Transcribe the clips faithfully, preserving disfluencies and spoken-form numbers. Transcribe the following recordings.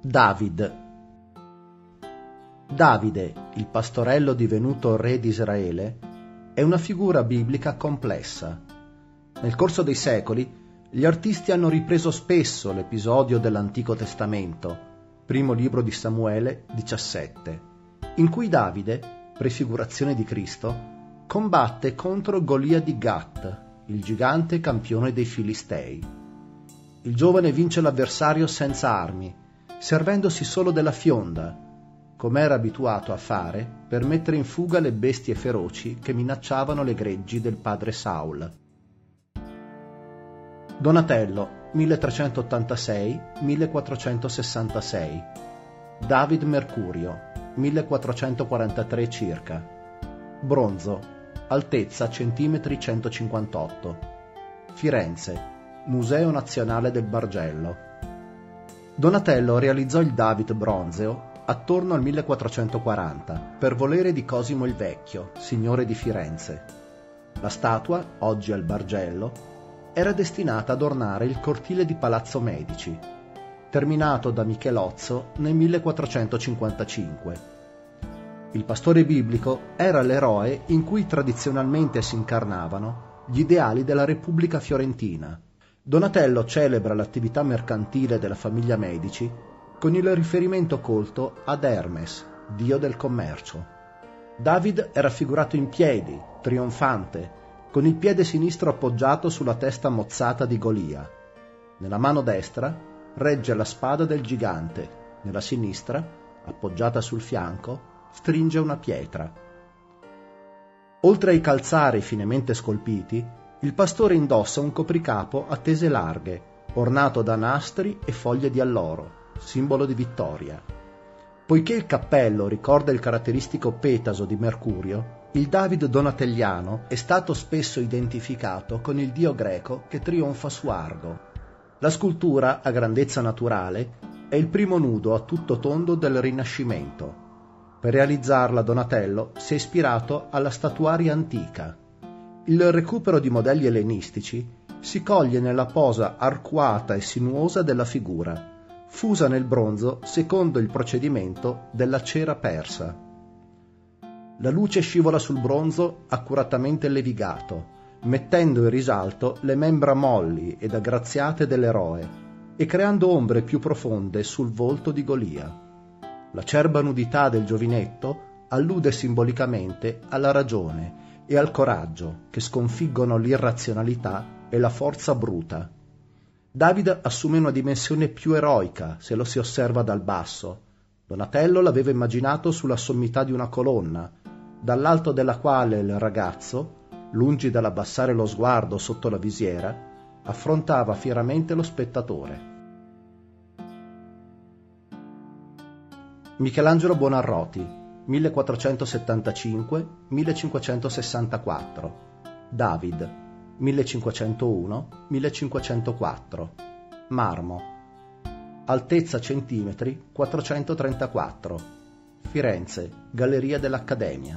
David. Davide, il pastorello divenuto re di Israele, è una figura biblica complessa. Nel corso dei secoli, gli artisti hanno ripreso spesso l'episodio dell'Antico Testamento, primo libro di Samuele diciassette, in cui Davide, prefigurazione di Cristo, combatte contro Golia di Gat, il gigante campione dei Filistei. Il giovane vince l'avversario senza armi, servendosi solo della fionda, come era abituato a fare per mettere in fuga le bestie feroci che minacciavano le greggi del padre Saul. Donatello, milletrecentottantasei millequattrocentosessantasei. David Mercurio, millequattrocentoquarantatré circa. Bronzo, altezza centimetri centocinquantotto. Firenze, Museo Nazionale del Bargello. Donatello realizzò il David bronzeo attorno al millequattrocentoquaranta per volere di Cosimo il Vecchio, signore di Firenze. La statua, oggi al Bargello, era destinata ad ornare il cortile di Palazzo Medici, terminato da Michelozzo nel millequattrocentocinquantacinque. Il pastore biblico era l'eroe in cui tradizionalmente si incarnavano gli ideali della Repubblica Fiorentina. Donatello celebra l'attività mercantile della famiglia Medici con il riferimento colto ad Hermes, dio del commercio. David è raffigurato in piedi, trionfante, con il piede sinistro appoggiato sulla testa mozzata di Golia. Nella mano destra regge la spada del gigante, nella sinistra, appoggiata sul fianco, stringe una pietra. Oltre ai calzari finemente scolpiti, il pastore indossa un copricapo a tese larghe, ornato da nastri e foglie di alloro, simbolo di vittoria. Poiché il cappello ricorda il caratteristico petaso di Mercurio, il David donatelliano è stato spesso identificato con il dio greco che trionfa su Argo. La scultura, a grandezza naturale, è il primo nudo a tutto tondo del Rinascimento. Per realizzarla Donatello si è ispirato alla statuaria antica. Il recupero di modelli ellenistici si coglie nella posa arcuata e sinuosa della figura, fusa nel bronzo secondo il procedimento della cera persa. La luce scivola sul bronzo accuratamente levigato, mettendo in risalto le membra molli ed aggraziate dell'eroe e creando ombre più profonde sul volto di Golia. L'acerba nudità del giovinetto allude simbolicamente alla ragione e al coraggio che sconfiggono l'irrazionalità e la forza bruta. David assume una dimensione più eroica se lo si osserva dal basso. Donatello l'aveva immaginato sulla sommità di una colonna, dall'alto della quale il ragazzo, lungi dall'abbassare lo sguardo sotto la visiera, affrontava fieramente lo spettatore. Michelangelo Buonarroti, millequattrocentosettantacinque millecinquecentosessantaquattro. David, millecinquecentouno millecinquecentoquattro. Marmo, altezza centimetri quattrocentotrentaquattro. Firenze, Galleria dell'Accademia.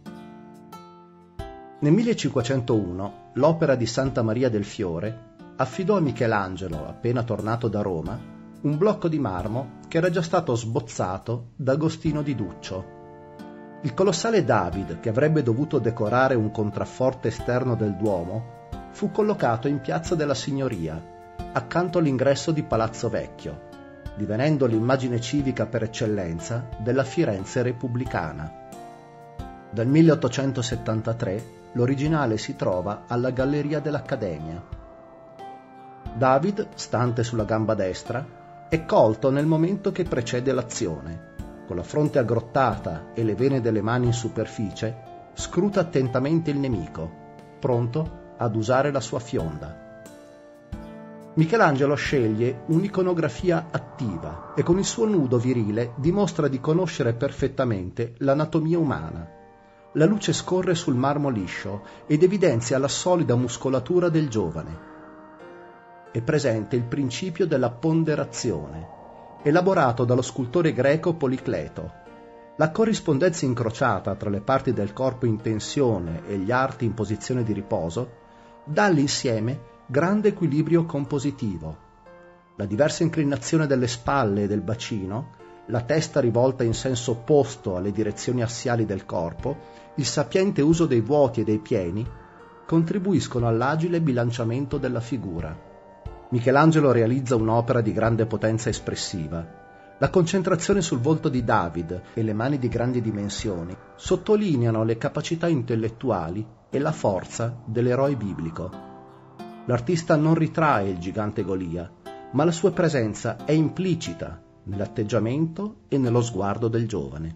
Nel millecinquecentouno l'Opera di Santa Maria del Fiore affidò a Michelangelo, appena tornato da Roma, un blocco di marmo che era già stato sbozzato da Agostino di Duccio. Il colossale David, che avrebbe dovuto decorare un contrafforte esterno del Duomo, fu collocato in Piazza della Signoria, accanto all'ingresso di Palazzo Vecchio, divenendo l'immagine civica per eccellenza della Firenze repubblicana. Dal milleottocentosettantatré l'originale si trova alla Galleria dell'Accademia. David, stante sulla gamba destra, è colto nel momento che precede l'azione. Con la fronte aggrottata e le vene delle mani in superficie, scruta attentamente il nemico, pronto ad usare la sua fionda. Michelangelo sceglie un'iconografia attiva e con il suo nudo virile dimostra di conoscere perfettamente l'anatomia umana. La luce scorre sul marmo liscio ed evidenzia la solida muscolatura del giovane. È presente il principio della ponderazione, elaborato dallo scultore greco Policleto. La corrispondenza incrociata tra le parti del corpo in tensione e gli arti in posizione di riposo dà all'insieme grande equilibrio compositivo. La diversa inclinazione delle spalle e del bacino, la testa rivolta in senso opposto alle direzioni assiali del corpo, il sapiente uso dei vuoti e dei pieni, contribuiscono all'agile bilanciamento della figura. Michelangelo realizza un'opera di grande potenza espressiva. La concentrazione sul volto di David e le mani di grandi dimensioni sottolineano le capacità intellettuali e la forza dell'eroe biblico. L'artista non ritrae il gigante Golia, ma la sua presenza è implicita nell'atteggiamento e nello sguardo del giovane.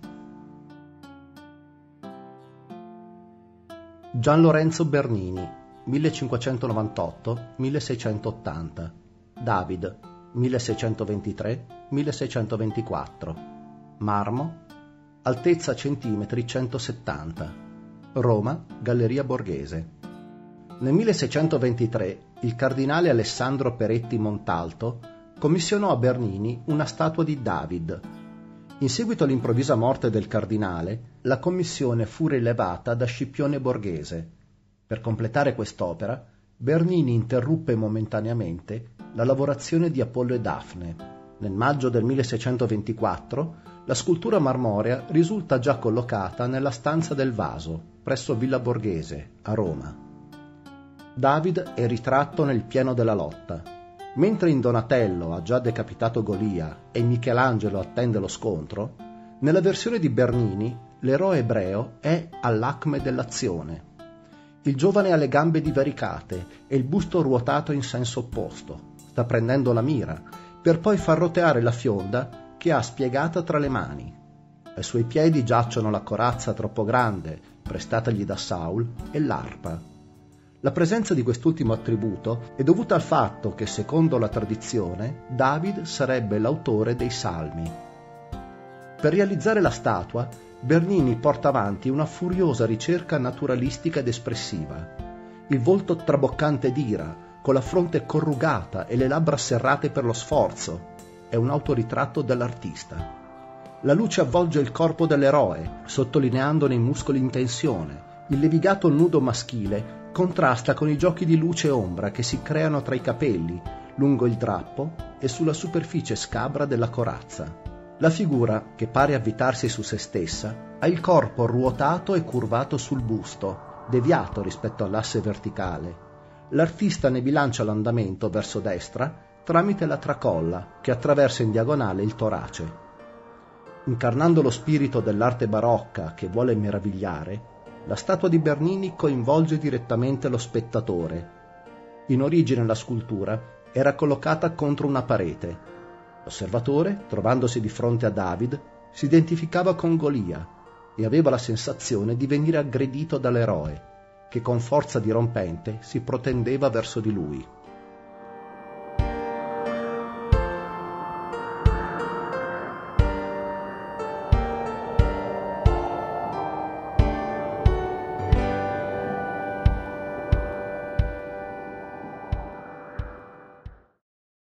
Gian Lorenzo Bernini, millecinquecentonovantotto milleseicentottanta, David, milleseicentoventitré milleseicentoventiquattro, marmo, altezza centimetri centosettanta, Roma, Galleria Borghese. Nel milleseicentoventitré il cardinale Alessandro Peretti Montalto commissionò a Bernini una statua di David. In seguito all'improvvisa morte del cardinale, la commissione fu rilevata da Scipione Borghese. Per completare quest'opera, Bernini interruppe momentaneamente la lavorazione di Apollo e Dafne. Nel maggio del milleseicentoventiquattro la scultura marmorea risulta già collocata nella stanza del vaso, presso Villa Borghese, a Roma. David è ritratto nel pieno della lotta. Mentre in Donatello ha già decapitato Golia e Michelangelo attende lo scontro, nella versione di Bernini l'eroe ebreo è all'acme dell'azione. Il giovane ha le gambe divaricate e il busto ruotato in senso opposto. Sta prendendo la mira, per poi far roteare la fionda che ha spiegata tra le mani. Ai suoi piedi giacciono la corazza troppo grande, prestatagli da Saul, e l'arpa. La presenza di quest'ultimo attributo è dovuta al fatto che, secondo la tradizione, David sarebbe l'autore dei Salmi. Per realizzare la statua, Bernini porta avanti una furiosa ricerca naturalistica ed espressiva. Il volto traboccante d'ira, con la fronte corrugata e le labbra serrate per lo sforzo, è un autoritratto dell'artista. La luce avvolge il corpo dell'eroe, sottolineandone i muscoli in tensione. Il levigato nudo maschile contrasta con i giochi di luce e ombra che si creano tra i capelli, lungo il drappo e sulla superficie scabra della corazza. La figura, che pare avvitarsi su se stessa, ha il corpo ruotato e curvato sul busto, deviato rispetto all'asse verticale. L'artista ne bilancia l'andamento verso destra tramite la tracolla che attraversa in diagonale il torace. Incarnando lo spirito dell'arte barocca che vuole meravigliare, la statua di Bernini coinvolge direttamente lo spettatore. In origine la scultura era collocata contro una parete. L'osservatore, trovandosi di fronte a David, si identificava con Golia e aveva la sensazione di venire aggredito dall'eroe, che con forza dirompente si protendeva verso di lui.